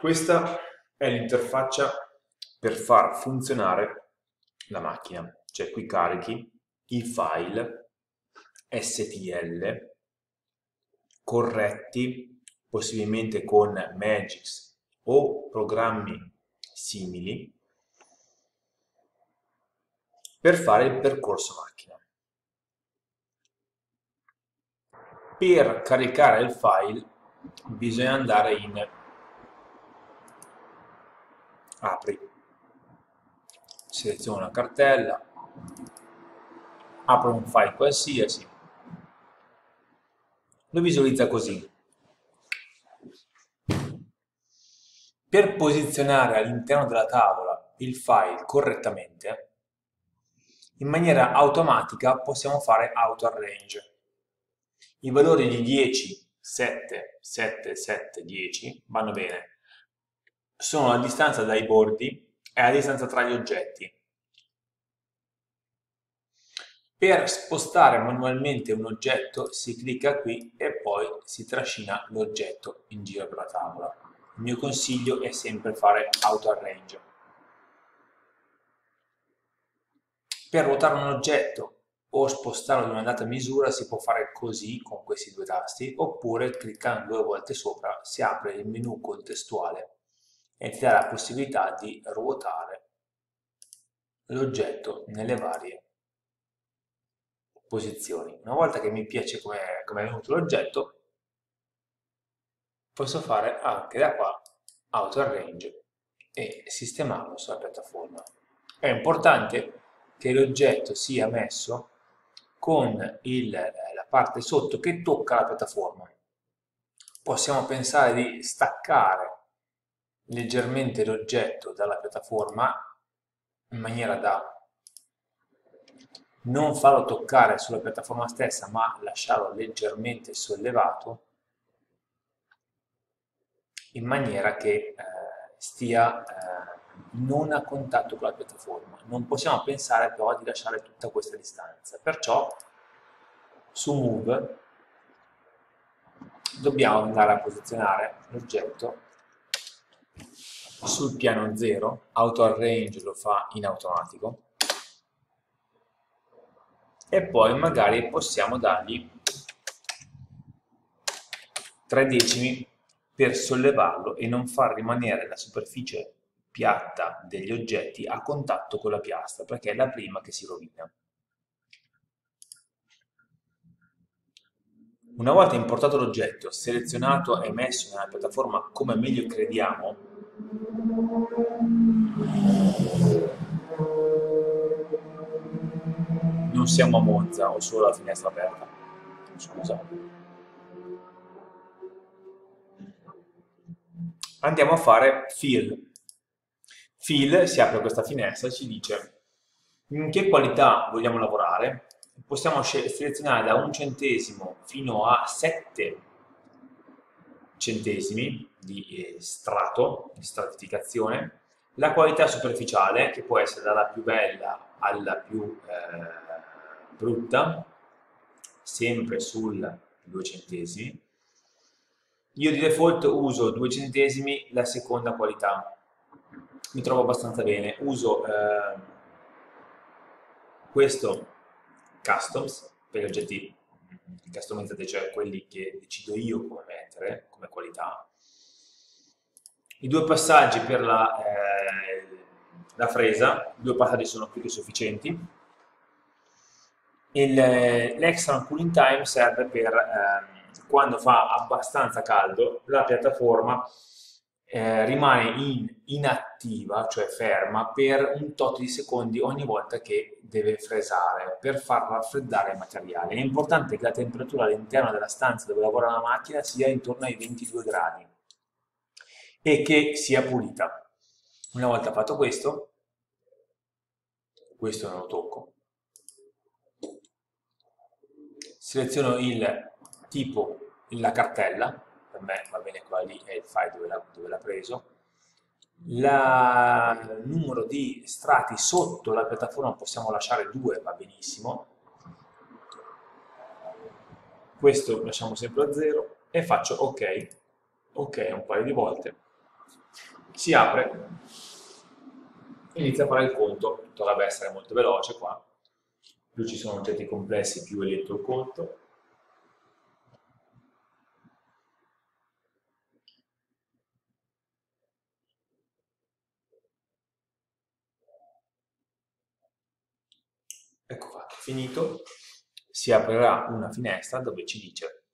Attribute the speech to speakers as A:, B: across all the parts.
A: Questa è l'interfaccia per far funzionare la macchina, cioè qui carichi i file STL corretti, possibilmente con Magix o programmi simili, per fare il percorso macchina. Per caricare il file bisogna andare in apri, seleziono una cartella, apro un file qualsiasi, lo visualizza così. Per posizionare all'interno della tavola il file correttamente, in maniera automatica possiamo fare auto arrange. I valori di 10, 7, 7, 7, 10 vanno bene. Sono la distanza dai bordi e la distanza tra gli oggetti. Per spostare manualmente un oggetto si clicca qui e poi si trascina l'oggetto in giro per la tavola. Il mio consiglio è sempre fare auto arrange. Per ruotare un oggetto o spostarlo di una data misura si può fare così con questi due tasti, oppure cliccando 2 volte sopra si apre il menu contestuale e ti dà la possibilità di ruotare l'oggetto nelle varie posizioni. Una volta che mi piace come è venuto l'oggetto, posso fare anche da qua auto arrange e sistemarlo sulla piattaforma. È importante che l'oggetto sia messo con la parte sotto che tocca la piattaforma. Possiamo pensare di staccare leggermente l'oggetto dalla piattaforma in maniera da non farlo toccare sulla piattaforma stessa, ma lasciarlo leggermente sollevato in maniera che stia non a contatto con la piattaforma. Non possiamo pensare però di lasciare tutta questa distanza, perciò su Move dobbiamo andare a posizionare l'oggetto sul piano 0, auto arrange lo fa in automatico, e poi magari possiamo dargli 3 decimi per sollevarlo e non far rimanere la superficie piatta degli oggetti a contatto con la piastra, perché è la prima che si rovina. Una volta importato l'oggetto, selezionato e messo nella piattaforma come meglio crediamo, non siamo a Monza, ho solo la finestra aperta, scusate. Andiamo a fare Fill. Fill, si apre questa finestra e ci dice in che qualità vogliamo lavorare. Possiamo selezionare da 1 centesimo fino a 7 centesimi di strato, di stratificazione, la qualità superficiale, che può essere dalla più bella alla più brutta, sempre sul 2 centesimi. Io di default uso 2 centesimi la seconda qualità, mi trovo abbastanza bene. Uso questo Customs per gli oggetti customizzati, cioè quelli che decido io come mettere come qualità. I 2 passaggi per la fresa, 2 passaggi sono più che sufficienti. L'extra cooling time serve per quando fa abbastanza caldo la piattaforma rimane inattiva, cioè ferma, per un tot di secondi ogni volta che deve fresare per far raffreddare il materiale. È importante che la temperatura all'interno della stanza dove lavora la macchina sia intorno ai 22 gradi e che sia pulita. Una volta fatto questo non lo tocco, seleziono il tipo, la cartella, per me va bene quella lì, è il file dove l'ha preso, il numero di strati sotto la piattaforma possiamo lasciare 2, va benissimo, questo lasciamo sempre a 0 e faccio ok un paio di volte Si apre, inizia a fare il conto, dovrebbe essere molto veloce qua, più ci sono oggetti complessi più è lento il conto. Ecco fatto, finito, si aprirà una finestra dove ci dice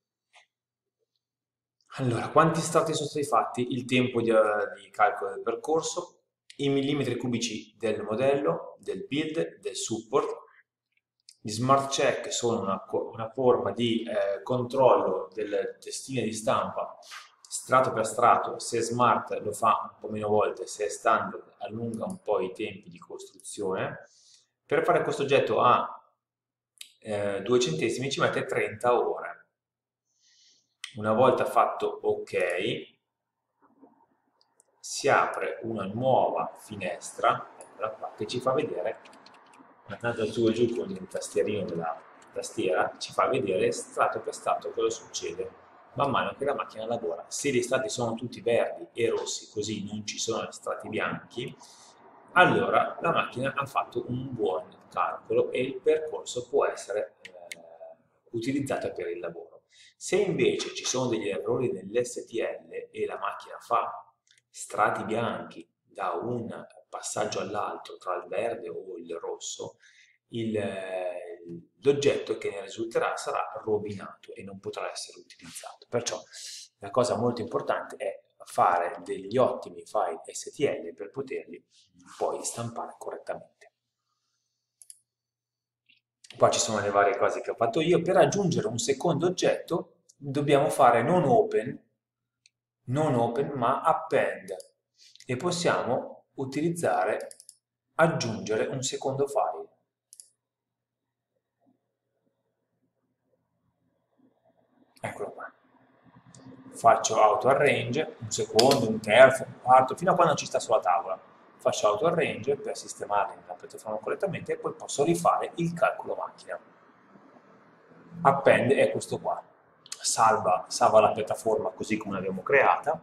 A: allora, quanti strati sono stati fatti, il tempo di calcolo del percorso, i millimetri cubici del modello, del build, del support. Gli smart check sono una forma di controllo delle testine di stampa strato per strato. Se è smart lo fa un po' meno volte, se è standard allunga un po' i tempi di costruzione. Per fare questo oggetto a 2 centesimi ci mette 30 ore. Una volta fatto ok, si apre una nuova finestra, eccola qua, che ci fa vedere, andando su e giù con il tastierino della tastiera, ci fa vedere strato per strato cosa succede man mano che la macchina lavora. Se gli strati sono tutti verdi e rossi, così non ci sono strati bianchi, allora la macchina ha fatto un buon calcolo e il percorso può essere utilizzato per il lavoro. Se invece ci sono degli errori nell'STL e la macchina fa strati bianchi da un passaggio all'altro tra il verde o il rosso, l'oggetto che ne risulterà sarà rovinato e non potrà essere utilizzato. Perciò la cosa molto importante è fare degli ottimi file STL per poterli poi stampare correttamente. Qua ci sono le varie cose che ho fatto io. Per aggiungere un secondo oggetto dobbiamo fare non open ma append e possiamo utilizzare aggiungere un secondo file. Eccolo qua. Faccio auto arrange, un secondo, un terzo, un quarto, fino a quando ci sta sulla tavola. Faccio auto arrange per sistemarli nella piattaforma correttamente e poi posso rifare il calcolo macchina. Append è questo qua. Salva la piattaforma così come l'abbiamo creata.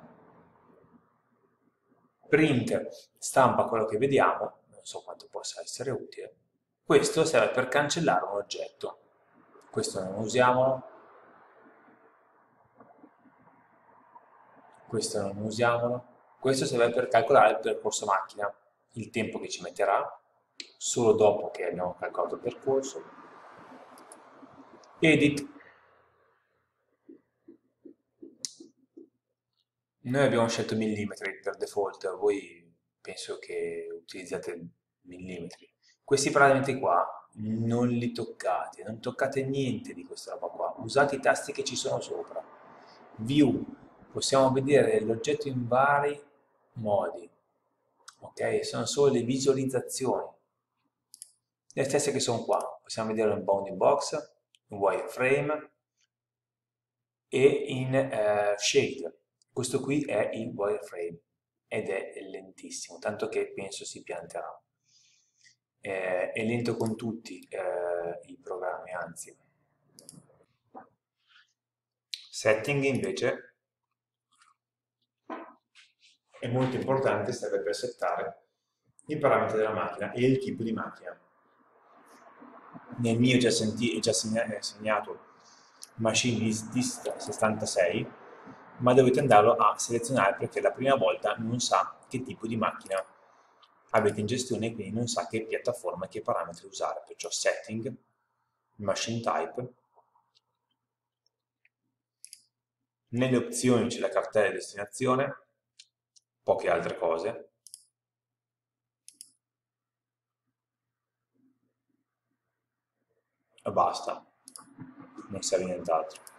A: Print stampa quello che vediamo, non so quanto possa essere utile. Questo serve per cancellare un oggetto. Questo non usiamolo. Questo non usiamolo. Questo serve per calcolare il percorso macchina, il tempo che ci metterà, solo dopo che abbiamo calcolato il percorso. Edit. Noi abbiamo scelto millimetri per default, voi penso che utilizzate millimetri. Questi parametri qua non li toccate, non toccate niente di questa roba qua, usate i tasti che ci sono sopra. View, possiamo vedere l'oggetto in vari modi, ok? Sono solo le visualizzazioni, le stesse che sono qua. Possiamo vederlo in bounding box, in wireframe e in shade. Questo qui è il wireframe ed è lentissimo, tanto che penso si pianterà. È lento con tutti i programmi, anzi. Setting invece è molto importante, serve per settare i parametri della macchina e il tipo di macchina. Nel mio è già segnato Machine List 66, ma dovete andarlo a selezionare perché la prima volta non sa che tipo di macchina avete in gestione e quindi non sa che piattaforma e che parametri usare. Perciò Setting, Machine Type, nelle opzioni c'è la cartella di destinazione, poche altre cose. E basta, non serve nient'altro.